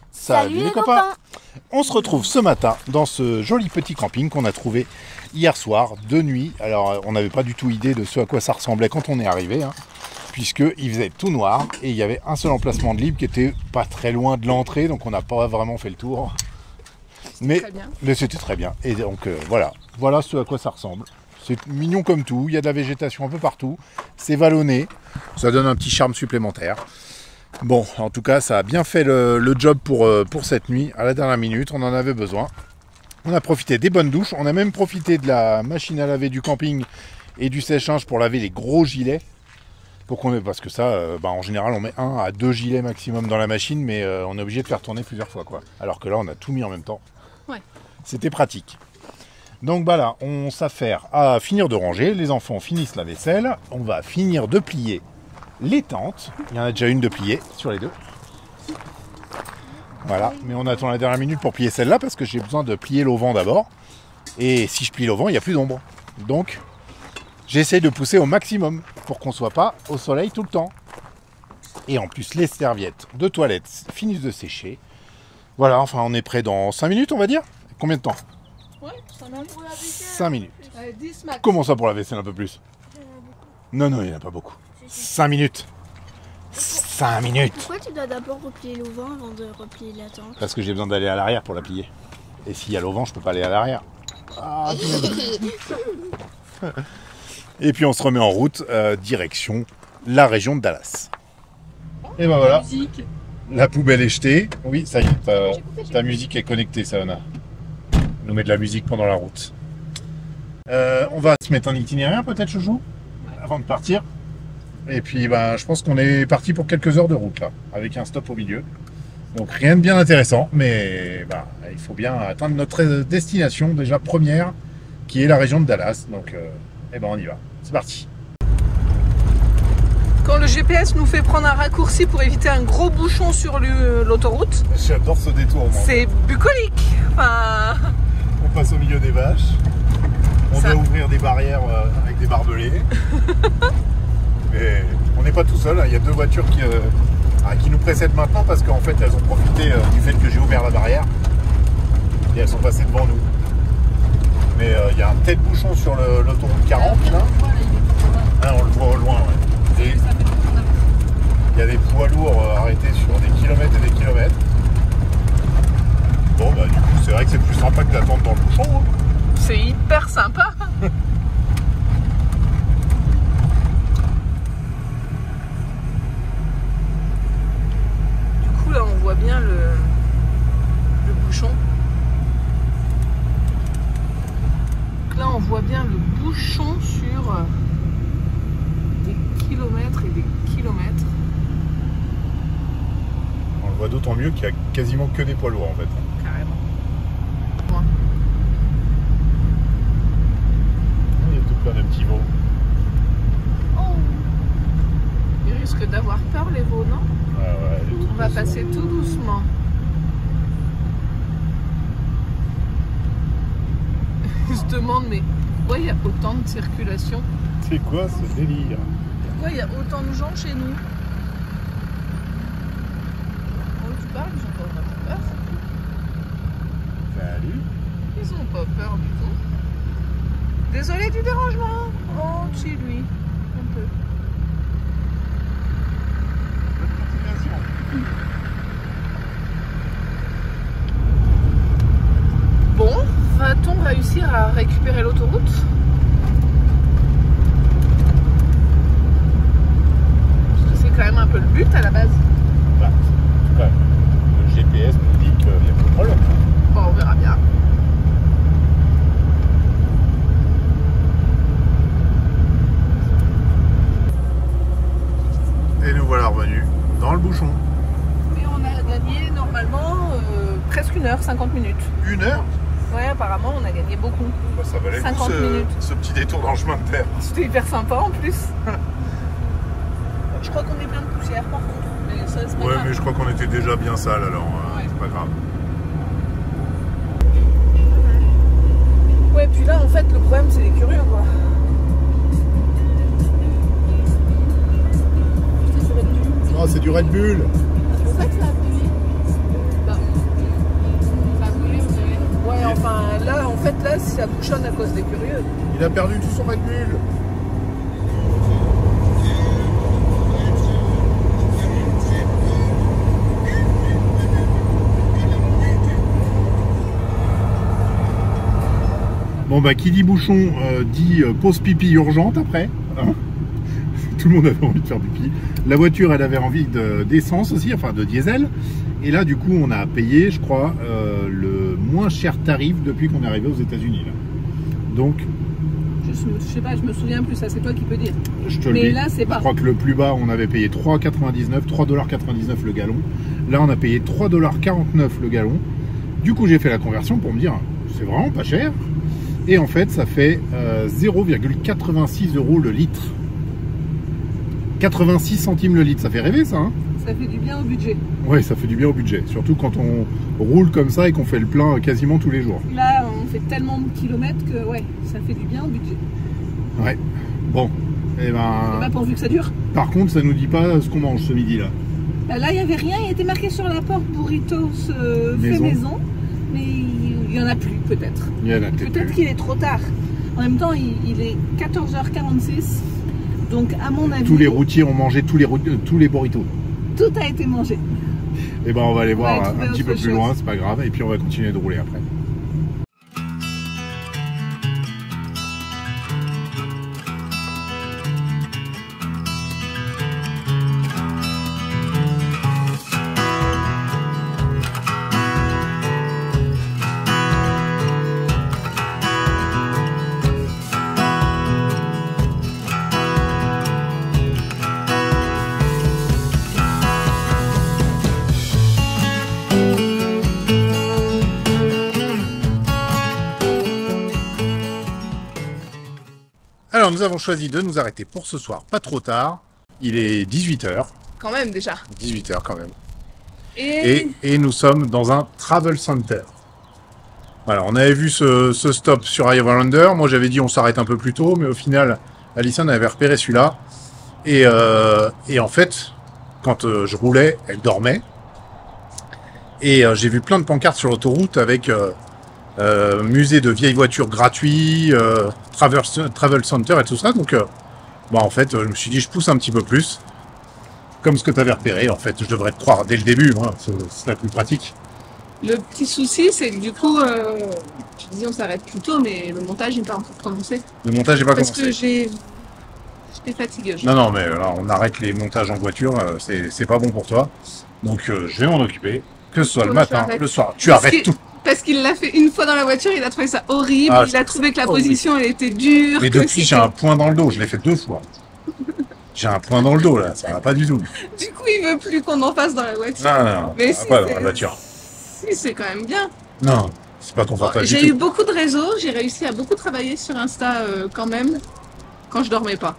Salut les copains. On se retrouve ce matin dans ce joli petit camping qu'on a trouvé hier soir, de nuit. Alors on n'avait pas du tout idée de ce à quoi ça ressemblait quand on est arrivé, hein, puisqu'il faisait tout noir et il y avait un seul emplacement de libre qui était pas très loin de l'entrée, donc on n'a pas vraiment fait le tour. Mais c'était très bien. Et donc voilà ce à quoi ça ressemble. C'est mignon comme tout, il y a de la végétation un peu partout, c'est vallonné, ça donne un petit charme supplémentaire. Bon, en tout cas, ça a bien fait le job pour cette nuit. À la dernière minute, on en avait besoin. On a profité des bonnes douches. On a même profité de la machine à laver du camping et du sèche-linge pour laver les gros gilets. Parce que ça, en général, on met 1 à 2 gilets maximum dans la machine, mais on est obligé de faire tourner plusieurs fois, quoi. Alors que là, on a tout mis en même temps. Ouais. C'était pratique. Donc là, on s'affaire à finir de ranger. Les enfants finissent la vaisselle. On va finir de plier les tentes. Il y en a déjà une de pliée sur les deux. Voilà, mais on attend la dernière minute pour plier celle-là parce que j'ai besoin de plier l'auvent d'abord. Et si je plie l'auvent, il n'y a plus d'ombre. Donc, j'essaie de pousser au maximum pour qu'on ne soit pas au soleil tout le temps. Et en plus, les serviettes de toilette finissent de sécher. Voilà, enfin, on est prêt dans 5 minutes, on va dire. Combien de temps? Ouais, 5 minutes. 5 minutes. 10 max. Comment ça pour la vaisselle un peu plus? Non, il n'y en a pas beaucoup. 5 minutes. 5 minutes. Pourquoi tu dois d'abord replier l'auvent avant de replier la tente? Parce que j'ai besoin d'aller à l'arrière pour la plier. Et s'il y a l'auvent, je peux pas aller à l'arrière. Ah, et puis on se remet en route, direction la région de Dallas. Et ben voilà, la poubelle est jetée. Oui, ça y est, ta musique est connectée, Saona. On nous met de la musique pendant la route. On va se mettre un itinéraire peut-être, Chouchou, avant de partir. Et puis je pense qu'on est parti pour quelques heures de route là, avec un stop au milieu. Donc rien de bien intéressant, mais il faut bien atteindre notre destination déjà première, qui est la région de Dallas. Donc on y va, c'est parti. Quand le GPS nous fait prendre un raccourci pour éviter un gros bouchon sur l'autoroute, j'adore ce détour. C'est bucolique. Enfin... On passe au milieu des vaches. On doit ouvrir des barrières avec des barbelés. Et on n'est pas tout seul, il y a 2 voitures qui nous précèdent maintenant parce qu'en fait elles ont profité du fait que j'ai ouvert la barrière et elles sont passées devant nous. Mais il y a un tel bouchon sur l'autoroute 40 là. Ah, on le voit au loin, ouais. Et il y a des poids lourds arrêtés sur des kilomètres et des kilomètres. Bon du coup c'est vrai que c'est plus sympa que d'attendre dans le bouchon. Hein. C'est hyper sympa. Là on voit bien le bouchon. Donc là on voit bien le bouchon sur des kilomètres et des kilomètres. On le voit d'autant mieux qu'il n'y a quasiment que des poids lourds en fait. Carrément. Il y a tout plein de petits veaux. Oh. Ils risquent d'avoir peur les veaux, non? Ouais, on va passer tout doucement. Ils se demandent mais pourquoi il y a autant de circulation? C'est quoi ce délire? Pourquoi il y a autant de gens chez nous? Oh, tu parles, ils ont pas vraiment peur. Salut. Ils ont pas peur du tout. Désolé du dérangement. Oh, c'est lui. Un peu. Bon, va-t-on réussir à récupérer l'autoroute? Parce que c'est quand même un peu le but à la base. En tout cas, le GPS nous dit qu'il n'y a pas de problème. Bon, on verra bien. Et nous voilà revenus dans le bouchon. Et on a gagné normalement presque 1 heure, 50 minutes. 1 heure? Ouais, apparemment on a gagné beaucoup. Ça valait le 50 coup minutes. ce petit détour dans le chemin de terre. C'était hyper sympa en plus. Je crois qu'on est plein de poussière par contre. Mais ça, c'est pas grave. Mais je crois qu'on était déjà bien sale alors c'est pas grave. Ouais, puis là en fait le problème c'est les curieux quoi. Oh, c'est du Red Bull. C'est pour ça que ça a plu. Bah, si ça bouchonne à cause des curieux. Il a perdu tout son Red Bull. Bon bah qui dit bouchon dit pause pipi urgente après. Hein, tout le monde avait envie de faire pipi. La voiture elle avait envie d'essence aussi, enfin de diesel. Et là du coup on a payé je crois le moins cher tarif depuis qu'on est arrivé aux États-Unis. Donc Je sais pas, je me souviens plus, ça c'est toi qui peux dire. je te le Mais dis, là c'est je pas. crois que le plus bas on avait payé 3,99 $3,99 le gallon. Là on a payé 3,49 $ le gallon. Du coup j'ai fait la conversion pour me dire c'est vraiment pas cher. Et en fait, ça fait 0,86 € le litre. 86 centimes le litre, ça fait rêver ça, hein? Ça fait du bien au budget. Ouais, ça fait du bien au budget. Surtout quand on roule comme ça et qu'on fait le plein quasiment tous les jours. Là, on fait tellement de kilomètres que ouais, ça fait du bien au budget. Ouais. Bon. Et Et ben, bah pourvu que ça dure. par contre, ça nous dit pas ce qu'on mange ce midi là. Bah, là, il n'y avait rien, il était marqué sur la porte burritos fait Maison. maison. Mais il n'y en a plus peut-être. Il y en a peut-être Peut-être plus. qu'il est trop tard. En même temps, il est 14h46. Donc, à mon avis, Tous les routiers ont mangé tous les burritos. tout a été mangé. Et ben, on va aller On va voir trouver un petit peu autre plus chose. loin, c'est pas grave. Et puis on va continuer de rouler après. Alors nous avons choisi de nous arrêter pour ce soir, pas trop tard. Il est 18h. Quand même, déjà. 18h quand même. Et Et nous sommes dans un travel center. Voilà, on avait vu ce stop sur Highlander. Moi j'avais dit on s'arrête un peu plus tôt, mais au final, Alison avait repéré celui-là. Et en fait, quand je roulais, elle dormait. Et j'ai vu plein de pancartes sur l'autoroute avec musée de vieilles voitures gratuit, travel center et tout ça. Donc, bah, en fait, je me suis dit, je pousse un petit peu plus. Comme ce que tu avais repéré, en fait, je devrais te croire dès le début, moi, c'est la plus pratique. le petit souci, c'est que du coup, tu disais on s'arrête plus tôt, mais le montage n'est pas encore commencé. Le montage n'est pas Parce que commencé. j'étais fatiguée. Non, non, mais là, on arrête les montages en voiture, c'est pas bon pour toi. Donc, je vais m'en occuper, que ce soit le Toi, tu matin, arrêtes. le soir. Tu Parce arrêtes que- tout. Parce qu'il l'a fait une fois dans la voiture, il a trouvé ça horrible, Ah, il a trouvé que la horrible. position elle était dure. Mais que depuis, j'ai c'était- un point dans le dos, je l'ai fait 2 fois. J'ai un point dans le dos, là, ça va pas du tout. Du coup, il veut plus qu'on en fasse dans la voiture. Non, non, non, Mais ça si, va pas dans c'est- la voiture. Si, c'est quand même bien. Non, c'est pas confortable du J'ai eu tout. beaucoup de réseaux, j'ai réussi à beaucoup travailler sur Insta quand même, quand je dormais pas.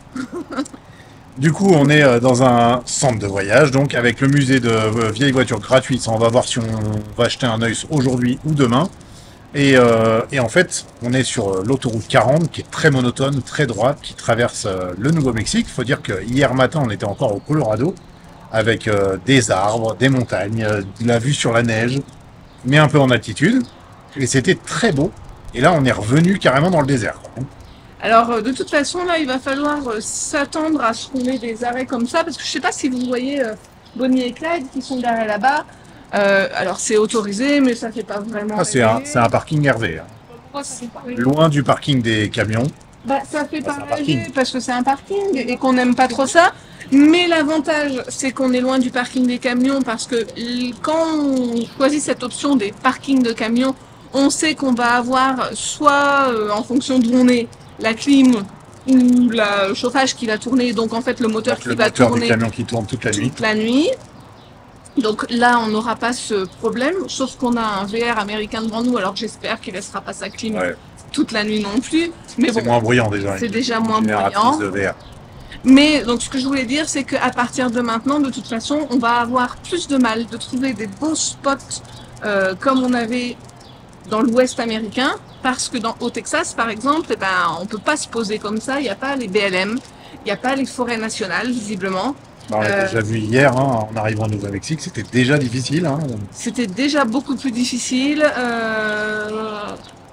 Du coup, on est dans un centre de voyage, donc avec le musée de vieilles voitures gratuites. Ça, on va voir si on va acheter un œil aujourd'hui ou demain. Et en fait, on est sur l'autoroute 40, qui est très monotone, très droite, qui traverse le Nouveau-Mexique. Il faut dire que hier matin, on était encore au Colorado, avec des arbres, des montagnes, de la vue sur la neige, mais un peu en altitude. Et c'était très beau. Et là, on est revenu carrément dans le désert, quoi. Alors, de toute façon, là, il va falloir s'attendre à ce qu'on ait des arrêts comme ça, parce que je sais pas si vous voyez Bonnie et Clyde qui sont garés là-bas. Alors, c'est autorisé, mais ça fait pas vraiment. Ah, c'est un parking Hervé, hein. Pourquoi ça fait pas rêver Loin du parking des camions. Bah, ça fait pas c'est un parking. rêver parce que c'est un parking et qu'on n'aime pas trop ça. Mais l'avantage, c'est qu'on est loin du parking des camions parce que quand on choisit cette option des parkings de camions, on sait qu'on va avoir soit en fonction d'où on est, la clim ou le chauffage qui va tourner, donc en fait le moteur Donc, qui le va moteur du tourner camion qui tourne toute la nuit. toute la nuit. Donc là, on n'aura pas ce problème, sauf qu'on a un VR américain devant nous, alors j'espère qu'il laissera pas sa clim Ouais, toute la nuit non plus. Mais c'est bon, moins bruyant déjà. c'est une déjà moins génératrice bruyant. de verre. Mais donc ce que je voulais dire, c'est qu'à partir de maintenant, de toute façon, on va avoir plus de mal de trouver des beaux spots comme on avait dans l'Ouest américain, parce que au Texas, par exemple, eh ben, on peut pas se poser comme ça. Il n'y a pas les BLM, il n'y a pas les forêts nationales, visiblement. Bah, on l'a déjà vu hier, hein, en arrivant au Nouveau-Mexique, c'était déjà difficile. Hein. C'était déjà beaucoup plus difficile.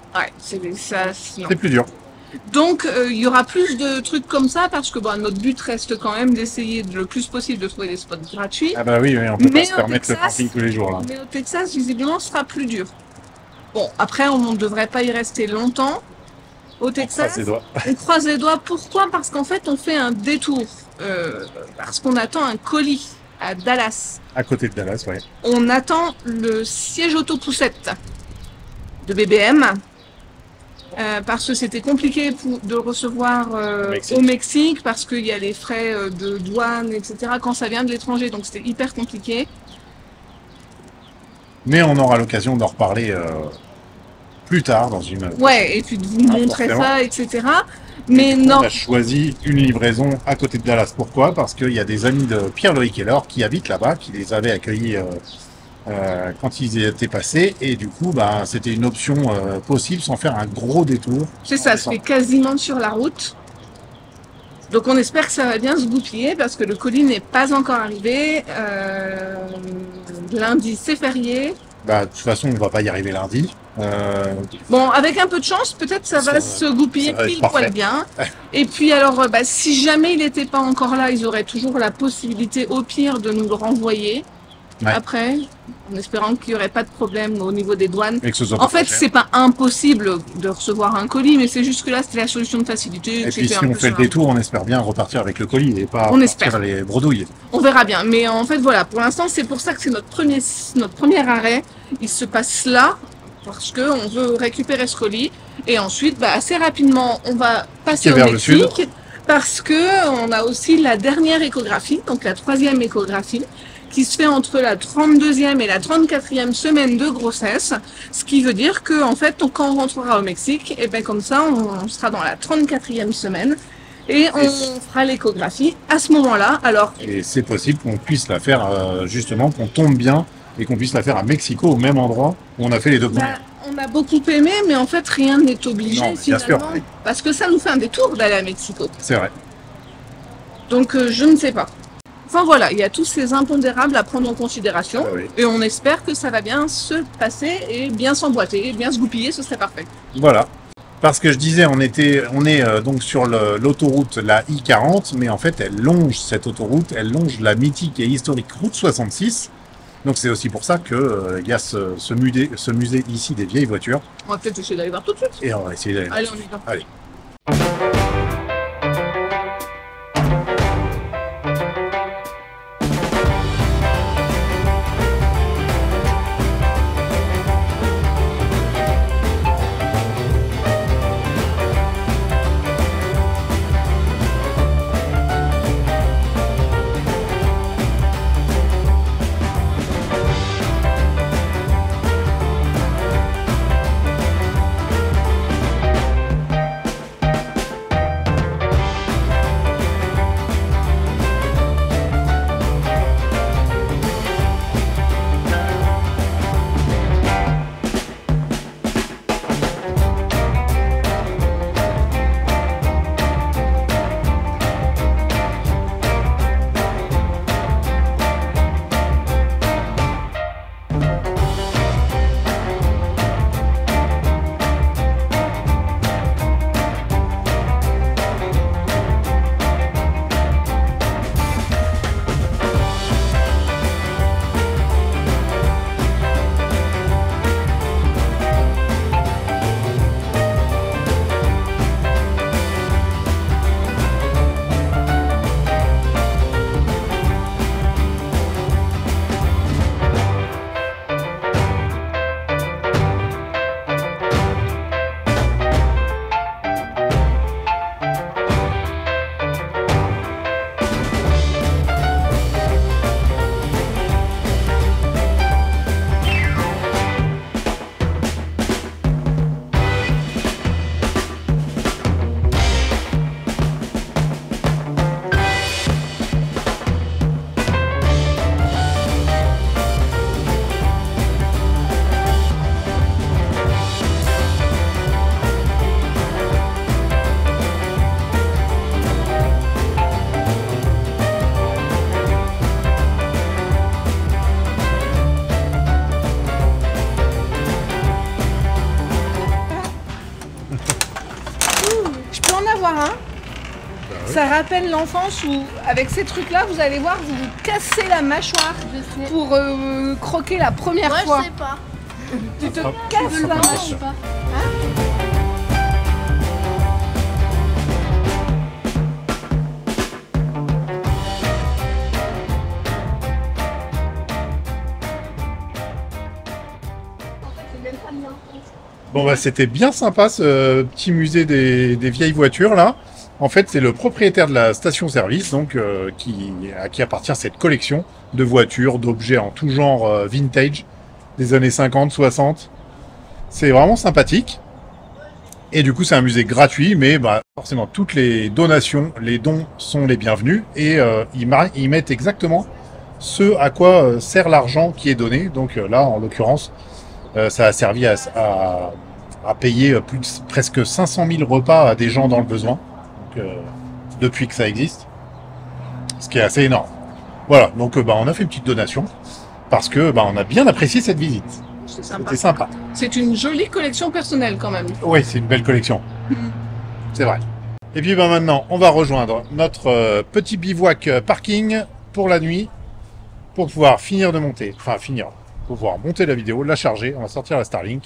Ouais, c'est non. C'est plus dur. Donc, il y aura plus de trucs comme ça parce que notre but reste quand même d'essayer le plus possible de trouver des spots gratuits. Ah bah oui, on peut Mais pas se au permettre le Texas- camping tous les jours là. Mais au Texas, visiblement, ce sera plus dur. Bon, après, on ne devrait pas y rester longtemps. Au On Texas, croise les doigts. on croise les doigts. Pourquoi? Parce qu'en fait, on fait un détour. Parce qu'on attend un colis à Dallas. À côté de Dallas, ouais. On attend le siège auto-poussette de BBM. Parce que c'était compliqué de recevoir Mexique. au Mexique, parce qu'il y a les frais de douane, etc. quand ça vient de l'étranger, donc c'était hyper compliqué. Mais on aura l'occasion d'en reparler plus tard dans une. Ouais, et puis de vous montrer forcément. ça, etc. Mais On non, a choisi une livraison à côté de Dallas. Pourquoi? Parce qu'il y a des amis de Pierre-Loïc Heller qui habitent là-bas, qui les avaient accueillis quand ils étaient passés. Et du coup, c'était une option possible sans faire un gros détour. c'est ça, c'est quasiment sur la route. Donc on espère que ça va bien se goupiller parce que le colis n'est pas encore arrivé. Lundi, c'est férié. De toute façon, on va pas y arriver lundi. Bon, avec un peu de chance, peut-être ça va se goupiller ça va être pile parfait. poil bien. Et puis alors, si jamais il n'était pas encore là, ils auraient toujours la possibilité, au pire, de nous le renvoyer. Ouais. Après, en espérant qu'il n'y aurait pas de problème au niveau des douanes. Et que ce soit En pas fait, trop cher. c'est pas impossible de recevoir un colis, mais c'est juste que là, c'était la solution de facilité. Et puis c'était si un on peu fait le ça. détour, on espère bien repartir avec le colis et pas On partir espère. les bredouilles. On verra bien. Mais en fait, voilà, pour l'instant, c'est pour ça que c'est notre premier arrêt. Il se passe là, parce qu'on veut récupérer ce colis. Et ensuite, assez rapidement, on va passer au Vers le sud. Mexique, parce que on a aussi la dernière échographie, donc la 3e échographie, qui se fait entre la 32e et la 34e semaine de grossesse, ce qui veut dire que en fait, quand on rentrera au Mexique, et ben comme ça, on sera dans la 34e semaine et on fera l'échographie à ce moment-là. Alors, Et c'est possible qu'on puisse la faire justement, qu'on tombe bien et qu'on puisse la faire à Mexico, au même endroit où on a fait les deux premières. on a beaucoup aimé, mais en fait, rien n'est obligé Non, bien sûr, finalement, oui. parce que ça nous fait un détour d'aller à Mexico. C'est vrai. Donc, je ne sais pas. Enfin voilà, il y a tous ces impondérables à prendre en considération. Ah oui. Et on espère que ça va bien se passer et bien s'emboîter, et bien se goupiller, ce serait parfait. Voilà. Parce que je disais, on est donc sur l'autoroute, la I-40, mais en fait, elle longe cette autoroute, elle longe la mythique et historique route 66. Donc c'est aussi pour ça que il y a ce musée ici des vieilles voitures. On va peut-être essayer d'aller voir tout de suite. Et on va essayer d'aller. Allez, on y va. Allez. Ça rappelle l'enfance où, avec ces trucs-là, vous allez voir, vous vous cassez la mâchoire pour croquer la première Moi, fois. je sais pas. Tu te casses la mâchoire. Pas. Bon bah c'était bien sympa ce petit musée des vieilles voitures là. En fait c'est le propriétaire de la station-service donc à qui appartient cette collection de voitures, d'objets en tout genre vintage des années 50, 60. C'est vraiment sympathique. Et du coup c'est un musée gratuit mais bah, forcément toutes les donations, les dons sont les bienvenus et ils mettent exactement ce à quoi sert l'argent qui est donné. Donc là en l'occurrence ça a servi à payer presque 500 000 repas à des gens dans le besoin, donc, depuis que ça existe, ce qui est assez énorme. Voilà, donc on a fait une petite donation, parce que on a bien apprécié cette visite. C'était sympa. C'est une jolie collection personnelle quand même. Oui, c'est une belle collection. C'est vrai. Et puis maintenant, on va rejoindre notre petit bivouac parking pour la nuit, pour pouvoir finir de monter, pour pouvoir monter la vidéo, la charger, on va sortir la Starlink.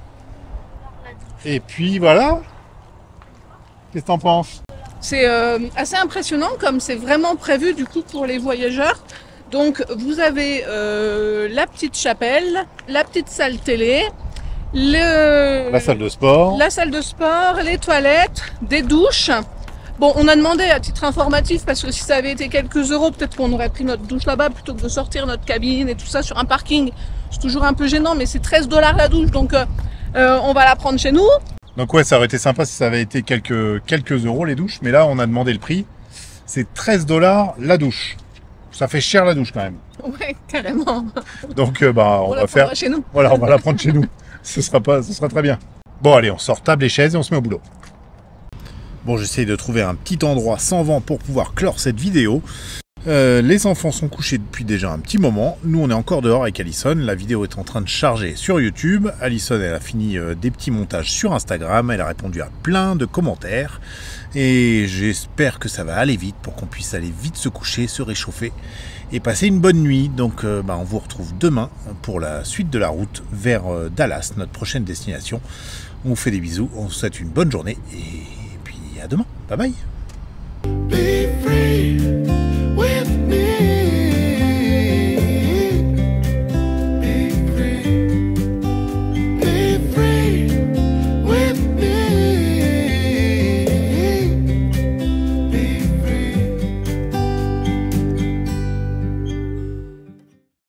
Et puis voilà. Qu'est-ce que t'en penses? C'est assez impressionnant comme c'est vraiment prévu du coup pour les voyageurs. Donc vous avez la petite chapelle, la petite salle télé, la salle de sport, les toilettes, des douches. Bon, on a demandé à titre informatif parce que si ça avait été quelques euros, peut-être qu'on aurait pris notre douche là-bas plutôt que de sortir notre cabine et tout ça sur un parking. C'est toujours un peu gênant, mais c'est 13 $ la douche, donc on va la prendre chez nous. Donc ouais, ça aurait été sympa si ça avait été quelques euros les douches, mais là on a demandé le prix. C'est 13 $ la douche. Ça fait cher la douche quand même. Ouais, carrément. Donc on va faire chez nous. Voilà, on va la prendre chez nous. Ce sera très bien. Bon allez, on sort table et chaises et on se met au boulot. Bon, j'essaye de trouver un petit endroit sans vent pour pouvoir clore cette vidéo. Les enfants sont couchés depuis déjà un petit moment. Nous, on est encore dehors avec Alison. La vidéo est en train de charger sur YouTube. Alison, elle a fini des petits montages sur Instagram. Elle a répondu à plein de commentaires. Et j'espère que ça va aller vite pour qu'on puisse aller vite se coucher, se réchauffer et passer une bonne nuit. Donc, on vous retrouve demain pour la suite de la route vers Dallas, notre prochaine destination. On vous fait des bisous. On vous souhaite une bonne journée et puis à demain. Bye bye. Be free.